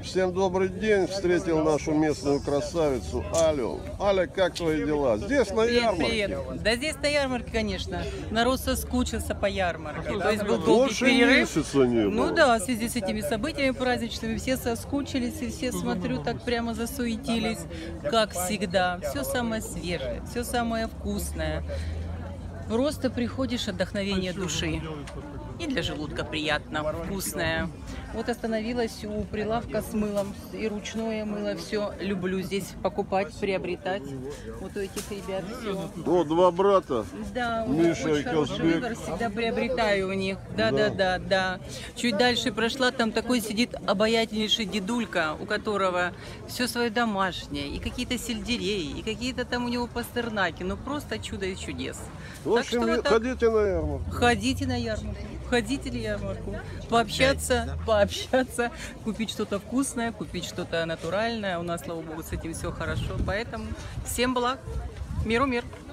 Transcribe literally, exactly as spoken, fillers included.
Всем добрый день. Встретил нашу местную красавицу Алю. Аля, как твои дела? Здесь на Привет, ярмарке? привет. Да здесь на ярмарке, конечно. Народ соскучился по ярмарке. То есть был долгий Больше перерыв. месяца не было. Ну да, в связи с этими событиями праздничными все соскучились и все, смотрю, так прямо засуетились, как всегда. Все самое свежее, все самое вкусное. Просто приходишь, отдохновение души. И для желудка приятно, вкусное. Вот остановилась у прилавка с мылом, и ручное мыло, все люблю здесь покупать, приобретать. Вот у этих ребят все. О, два брата. Да, у Миша них и очень хороший Казбек. выбор, всегда приобретаю у них. Да, да, да, да. Чуть дальше прошла, там такой сидит обаятельнейший дедулька, у которого все свое домашнее, и какие-то сельдереи, и какие-то там у него пастернаки. Ну просто чудо из чудес. В общем, вот так. ходите на ярмарку. Ходите на ярмарку, ходите на ярмарку, пообщаться, пообщаться, купить что-то вкусное, купить что-то натуральное. У нас, слава богу, с этим все хорошо. Поэтому всем благ, миру мир.